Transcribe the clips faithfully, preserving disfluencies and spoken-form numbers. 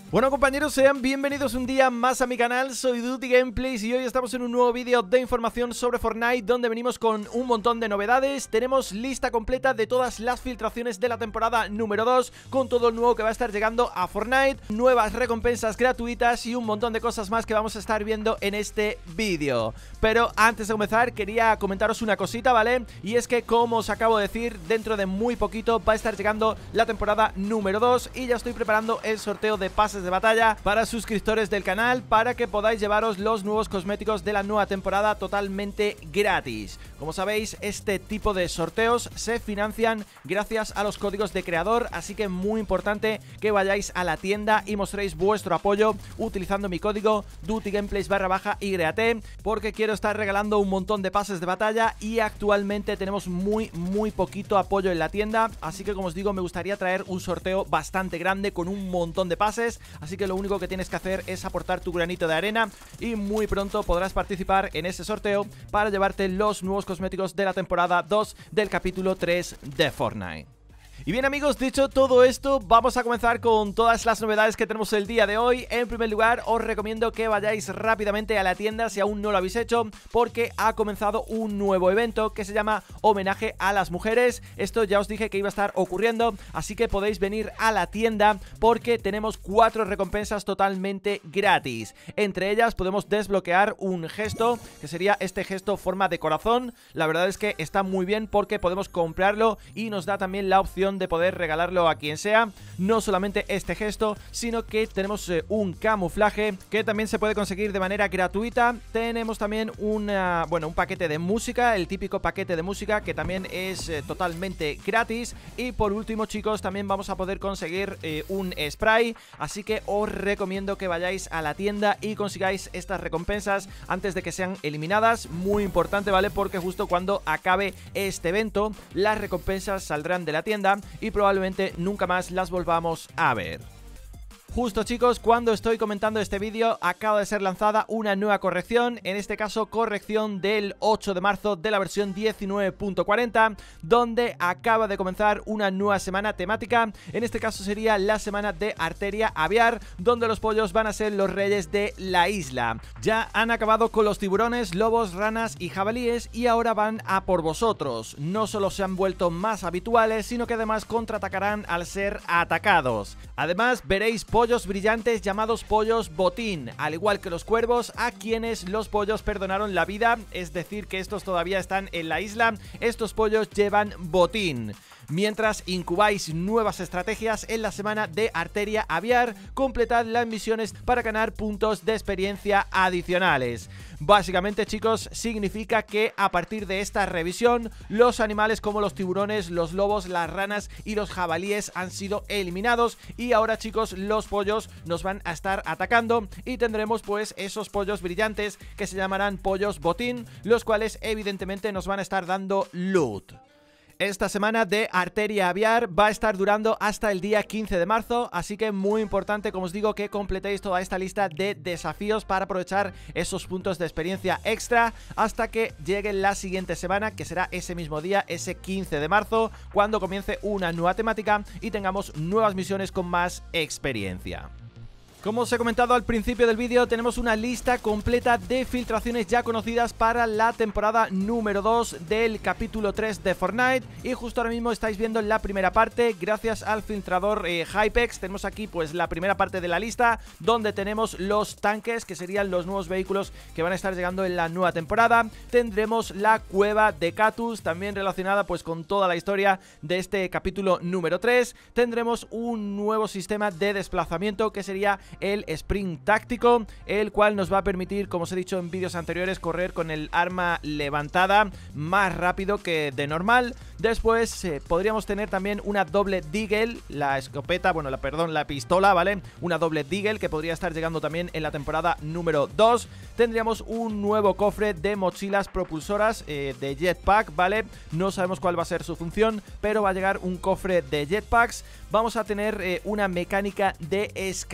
Bueno compañeros, sean bienvenidos un día más a mi canal, soy Duty Gameplays y hoy estamos en un nuevo vídeo de información sobre Fortnite donde venimos con un montón de novedades. Tenemos lista completa de todas las filtraciones de la temporada número dos con todo el nuevo que va a estar llegando a Fortnite, nuevas recompensas gratuitas y un montón de cosas más que vamos a estar viendo en este vídeo. Pero antes de comenzar quería comentaros una cosita, ¿vale? Y es que como os acabo de decir, dentro de muy poquito va a estar llegando la temporada número dos y ya estoy preparando el sorteo de pases de batalla para suscriptores del canal para que podáis llevaros los nuevos cosméticos de la nueva temporada totalmente gratis. Como sabéis, este tipo de sorteos se financian gracias a los códigos de creador, así que muy importante que vayáis a la tienda y mostréis vuestro apoyo utilizando mi código DutyGameplays barra baja Y T, porque quiero estar regalando un montón de pases de batalla y actualmente tenemos muy muy poquito apoyo en la tienda, así que como os digo me gustaría traer un sorteo bastante grande con un montón de pases. Así que lo único que tienes que hacer es aportar tu granito de arena y muy pronto podrás participar en ese sorteo para llevarte los nuevos cosméticos de la temporada dos del capítulo tres de Fortnite. Y bien amigos, dicho todo esto, vamos a comenzar con todas las novedades que tenemos el día de hoy. En primer lugar, os recomiendo que vayáis rápidamente a la tienda si aún no lo habéis hecho, porque ha comenzado un nuevo evento que se llama Homenaje a las Mujeres. Esto ya os dije que iba a estar ocurriendo, así que podéis venir a la tienda porque tenemos cuatro recompensas totalmente gratis. Entre ellas podemos desbloquear un gesto, que sería este gesto forma de corazón. La verdad es que está muy bien porque podemos comprarlo y nos da también la opción de poder regalarlo a quien sea. No solamente este gesto, sino que tenemos eh, un camuflaje que también se puede conseguir de manera gratuita. Tenemos también una, bueno, un paquete de música, el típico paquete de música que también es eh, totalmente gratis. Y por último chicos, también vamos a poder conseguir eh, un spray, así que os recomiendo que vayáis a la tienda y consigáis estas recompensas antes de que sean eliminadas. Muy importante, ¿vale? Porque justo cuando acabe este evento las recompensas saldrán de la tienda y probablemente nunca más las volvamos a ver. Justo chicos, cuando estoy comentando este vídeo acaba de ser lanzada una nueva corrección, en este caso corrección del ocho de marzo de la versión diecinueve punto cuarenta, donde acaba de comenzar una nueva semana temática. En este caso sería la semana de Arteria Aviar, donde los pollos van a ser los reyes de la isla. Ya han acabado con los tiburones, lobos, ranas y jabalíes y ahora van a por vosotros. No solo se han vuelto más habituales, sino que además contraatacarán al ser atacados. Además veréis pollos brillantes llamados pollos botín, al igual que los cuervos, a quienes los pollos perdonaron la vida, es decir que estos todavía están en la isla. Estos pollos llevan botín. Mientras incubáis nuevas estrategias en la semana de Arteria Aviar, completad las misiones para ganar puntos de experiencia adicionales. Básicamente chicos, significa que a partir de esta revisión, los animales como los tiburones, los lobos, las ranas y los jabalíes han sido eliminados y ahora chicos los pollos nos van a estar atacando y tendremos pues esos pollos brillantes que se llamarán pollos botín, los cuales evidentemente nos van a estar dando loot. Esta semana de Arteria Aviar va a estar durando hasta el día quince de marzo, así que muy importante, como os digo, que completéis toda esta lista de desafíos para aprovechar esos puntos de experiencia extra hasta que llegue la siguiente semana, que será ese mismo día, ese quince de marzo, cuando comience una nueva temática y tengamos nuevas misiones con más experiencia. Como os he comentado al principio del vídeo, tenemos una lista completa de filtraciones ya conocidas para la temporada número dos del capítulo tres de Fortnite. Y justo ahora mismo estáis viendo la primera parte, gracias al filtrador eh, Hypex. Tenemos aquí pues la primera parte de la lista, donde tenemos los tanques, que serían los nuevos vehículos que van a estar llegando en la nueva temporada. Tendremos la cueva de Catus, también relacionada pues con toda la historia de este capítulo número tres. Tendremos un nuevo sistema de desplazamiento, que sería el sprint táctico, el cual nos va a permitir, como os he dicho en vídeos anteriores, correr con el arma levantada más rápido que de normal. Después eh, podríamos tener también una doble deagle, la escopeta, bueno, la perdón, la pistola, ¿vale? Una doble deagle que podría estar llegando también en la temporada número dos. Tendríamos un nuevo cofre de mochilas propulsoras eh, de jetpack, ¿vale? No sabemos cuál va a ser su función, pero va a llegar un cofre de jetpacks. Vamos a tener eh, una mecánica de escalada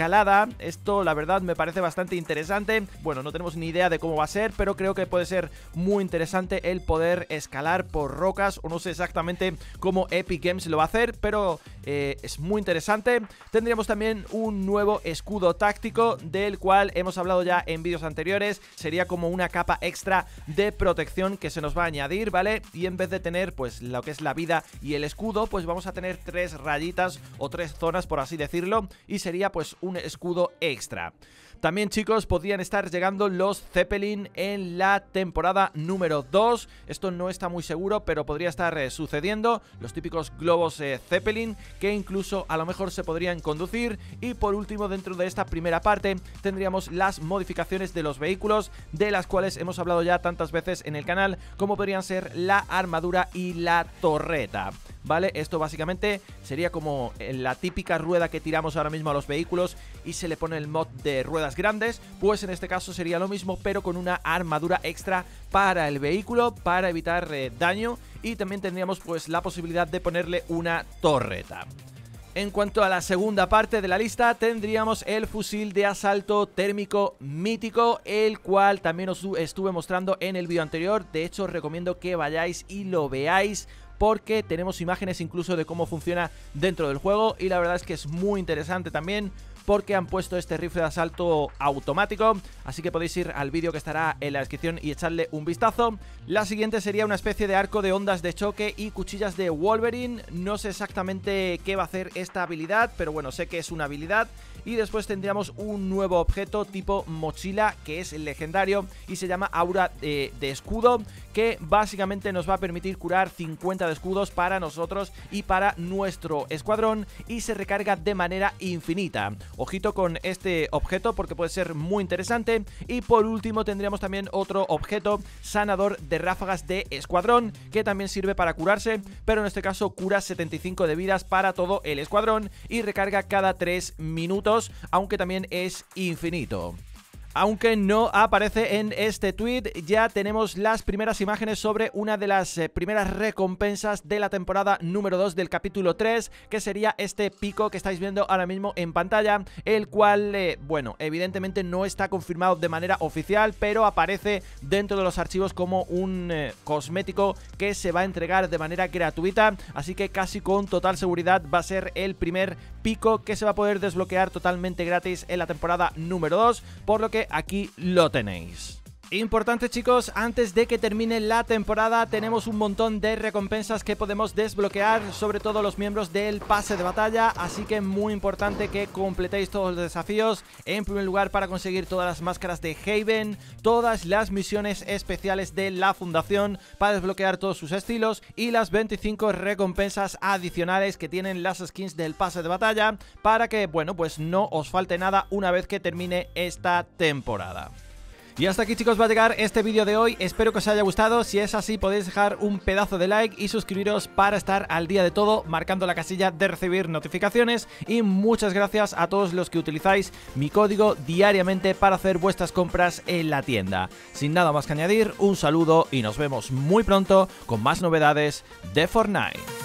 torreta. Esto la verdad me parece bastante interesante. Bueno, no tenemos ni idea de cómo va a ser, pero creo que puede ser muy interesante el poder escalar por rocas, o no sé exactamente cómo Epic Games lo va a hacer, pero eh, es muy interesante. Tendríamos también un nuevo escudo táctico, del cual hemos hablado ya en vídeos anteriores. Sería como una capa extra de protección que se nos va a añadir, ¿vale? Y en vez de tener pues lo que es la vida y el escudo, pues vamos a tener tres rayitas o tres zonas, por así decirlo, y sería pues un escudo extra. También, chicos, podrían estar llegando los Zeppelin en la temporada número dos. Esto no está muy seguro, pero podría estar eh, sucediendo. Los típicos globos eh, Zeppelin, que incluso a lo mejor se podrían conducir. Y por último, dentro de esta primera parte, tendríamos las modificaciones de los vehículos, de las cuales hemos hablado ya tantas veces en el canal, como podrían ser la armadura y la torreta, ¿vale? Esto básicamente sería como la típica rueda que tiramos ahora mismo a los vehículos y se le pone el mod de ruedas grandes. Pues en este caso sería lo mismo, pero con una armadura extra para el vehículo, para evitar eh, daño. Y también tendríamos pues la posibilidad de ponerle una torreta. En cuanto a la segunda parte de la lista, tendríamos el fusil de asalto térmico mítico, el cual también os estuve mostrando en el vídeo anterior. De hecho, os recomiendo que vayáis y lo veáis, porque tenemos imágenes incluso de cómo funciona dentro del juego, y la verdad es que es muy interesante también, porque han puesto este rifle de asalto automático, así que podéis ir al vídeo que estará en la descripción y echarle un vistazo. La siguiente sería una especie de arco de ondas de choque y cuchillas de Wolverine. No sé exactamente qué va a hacer esta habilidad, pero bueno, sé que es una habilidad. Y después tendríamos un nuevo objeto tipo mochila, que es legendario y se llama aura de, de escudo, que básicamente nos va a permitir curar cincuenta de escudos para nosotros y para nuestro escuadrón, y se recarga de manera infinita. Ojito con este objeto, porque puede ser muy interesante. Y por último tendríamos también otro objeto, sanador de ráfagas de escuadrón, que también sirve para curarse, pero en este caso cura setenta y cinco de vidas para todo el escuadrón y recarga cada tres minutos, aunque también es infinito. Aunque no aparece en este tweet, ya tenemos las primeras imágenes sobre una de las eh, primeras recompensas de la temporada número dos del capítulo tres, que sería este pico que estáis viendo ahora mismo en pantalla, el cual, eh, bueno, evidentemente no está confirmado de manera oficial, pero aparece dentro de los archivos como un eh, cosmético que se va a entregar de manera gratuita, así que casi con total seguridad va a ser el primer pico que se va a poder desbloquear totalmente gratis en la temporada número dos, por lo que aquí lo tenéis. Importante, chicos, antes de que termine la temporada tenemos un montón de recompensas que podemos desbloquear, sobre todo los miembros del pase de batalla, así que muy importante que completéis todos los desafíos. En primer lugar, para conseguir todas las máscaras de Haven, todas las misiones especiales de la fundación para desbloquear todos sus estilos, y las veinticinco recompensas adicionales que tienen las skins del pase de batalla, para que, bueno, pues no os falte nada una vez que termine esta temporada. Y hasta aquí, chicos, va a llegar este vídeo de hoy. Espero que os haya gustado. Si es así, podéis dejar un pedazo de like y suscribiros para estar al día de todo, marcando la casilla de recibir notificaciones. Y muchas gracias a todos los que utilizáis mi código diariamente para hacer vuestras compras en la tienda. Sin nada más que añadir, un saludo y nos vemos muy pronto con más novedades de Fortnite.